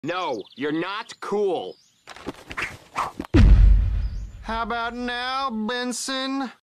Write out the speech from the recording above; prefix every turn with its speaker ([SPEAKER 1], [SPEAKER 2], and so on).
[SPEAKER 1] No, you're not cool.
[SPEAKER 2] How about now, Benson?